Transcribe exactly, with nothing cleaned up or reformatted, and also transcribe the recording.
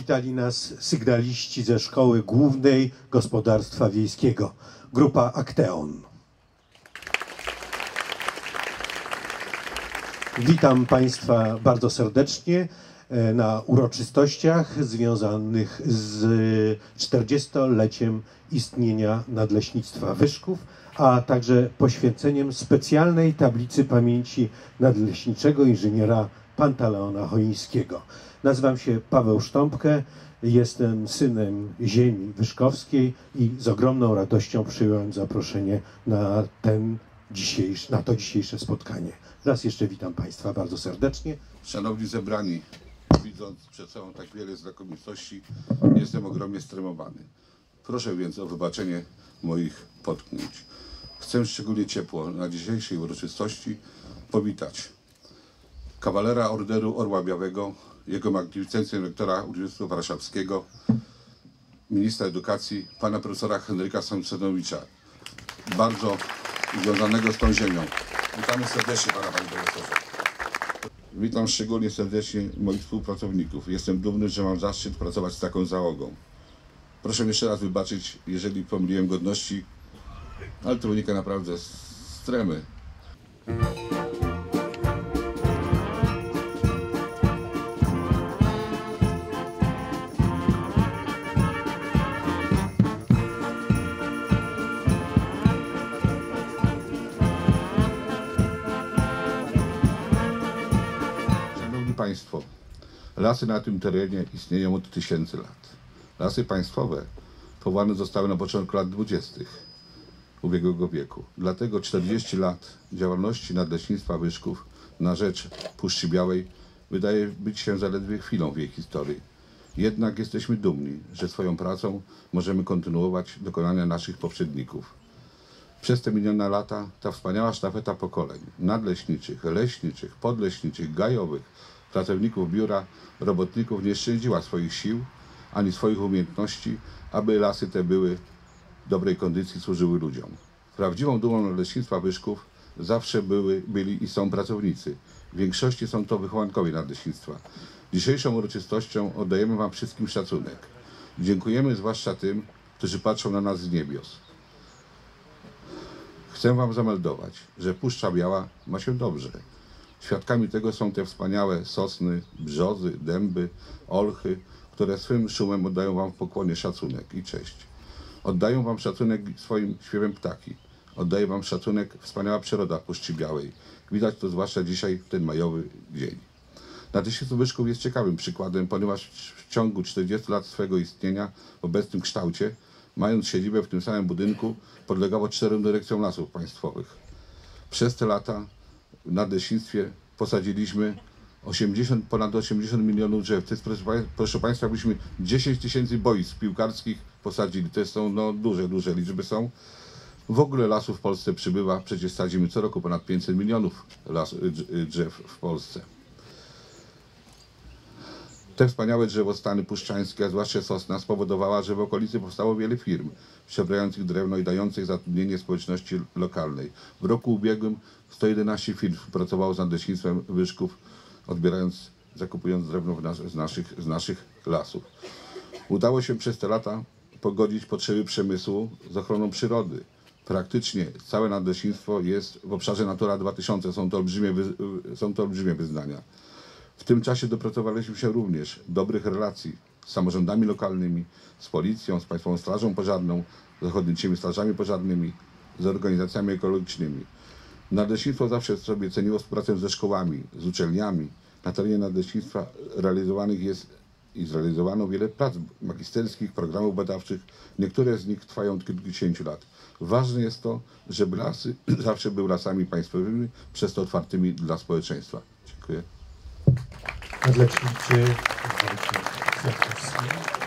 Powitali nas sygnaliści ze Szkoły Głównej Gospodarstwa Wiejskiego, grupa Akteon. Witam Państwa bardzo serdecznie na uroczystościach związanych z czterdziestoleciem istnienia Nadleśnictwa Wyszków, a także poświęceniem specjalnej tablicy pamięci nadleśniczego inżyniera Pantaleona Choińskiego. Nazywam się Paweł Sztąpkę, jestem synem ziemi wyszkowskiej i z ogromną radością przyjąłem zaproszenie na, ten dzisiejszy, na to dzisiejsze spotkanie. Raz jeszcze witam Państwa bardzo serdecznie. Szanowni zebrani, widząc przed sobą tak wiele znakomitości, jestem ogromnie stremowany. Proszę więc o wybaczenie moich potknięć. Chcę szczególnie ciepło na dzisiejszej uroczystości powitać kawalera Orderu Orła Białego, jego magnificencję rektora Uniwersytetu Warszawskiego, ministra edukacji, pana profesora Henryka Samsonowicza, bardzo związanego z tą ziemią. Witamy serdecznie pana, panie profesorze. Witam szczególnie serdecznie moich współpracowników. Jestem dumny, że mam zaszczyt pracować z taką załogą. Proszę jeszcze raz wybaczyć, jeżeli pomyliłem godności, ale to wynika naprawdę z tremy. Państwo, lasy na tym terenie istnieją od tysięcy lat. Lasy państwowe powołane zostały na początku lat dwudziestych ubiegłego wieku. Dlatego czterdzieści lat działalności Nadleśnictwa Wyszków na rzecz Puszczy Białej wydaje być się zaledwie chwilą w jej historii. Jednak jesteśmy dumni, że swoją pracą możemy kontynuować dokonania naszych poprzedników. Przez te minione lata ta wspaniała sztafeta pokoleń nadleśniczych, leśniczych, podleśniczych, gajowych, pracowników biura, robotników nie szczędziła swoich sił ani swoich umiejętności, aby lasy te były w dobrej kondycji, służyły ludziom. Prawdziwą dumą Nadleśnictwa Wyszków zawsze były, byli i są pracownicy. W większości są to wychowankowie Nadleśnictwa. Dzisiejszą uroczystością oddajemy Wam wszystkim szacunek. Dziękujemy zwłaszcza tym, którzy patrzą na nas z niebios. Chcę Wam zameldować, że Puszcza Biała ma się dobrze. Świadkami tego są te wspaniałe sosny, brzozy, dęby, olchy, które swym szumem oddają Wam w pokłonie szacunek i cześć. Oddają Wam szacunek swoim śpiewem ptaki. Oddaje Wam szacunek wspaniała przyroda Puszczy Białej. Widać to zwłaszcza dzisiaj, w ten majowy dzień. Nadleśnictwo Wyszków jest ciekawym przykładem, ponieważ w ciągu czterdziestu lat swego istnienia w obecnym kształcie, mając siedzibę w tym samym budynku, podlegało czterem dyrekcjom lasów państwowych. Przez te lata w nadleśnictwie posadziliśmy osiemdziesiąt, ponad osiemdziesiąt milionów drzew. To jest, proszę, proszę Państwa, jakbyśmy dziesięć tysięcy boisk piłkarskich posadzili. To są no, duże, duże liczby są. W ogóle lasów w Polsce przybywa. Przecież sadzimy co roku ponad pięćset milionów las, drzew w Polsce. Te wspaniałe drzewostany puszczańskie, a zwłaszcza sosna, spowodowała, że w okolicy powstało wiele firm przebierających drewno i dających zatrudnienie społeczności lokalnej. W roku ubiegłym sto jedenaście firm pracowało z Nadleśnictwem Wyszków, odbierając, zakupując drewno z naszych, z naszych lasów. Udało się przez te lata pogodzić potrzeby przemysłu z ochroną przyrody. Praktycznie całe Nadleśnictwo jest w obszarze Natura dwa tysiące, są to olbrzymie, są to olbrzymie wyznania. W tym czasie dopracowaliśmy się również dobrych relacji z samorządami lokalnymi, z policją, z Państwową Strażą Pożarną, z ochotniczymi strażami pożarnymi, z organizacjami ekologicznymi. Nadleśnictwo zawsze sobie ceniło współpracę ze szkołami, z uczelniami. Na terenie Nadleśnictwa realizowanych jest i zrealizowano wiele prac magisterskich, programów badawczych. Niektóre z nich trwają od kilkudziesięciu lat. Ważne jest to, żeby lasy zawsze były lasami państwowymi, przez to otwartymi dla społeczeństwa. Dziękuję. Nadleśniczy Wojciech Kwiatkowski.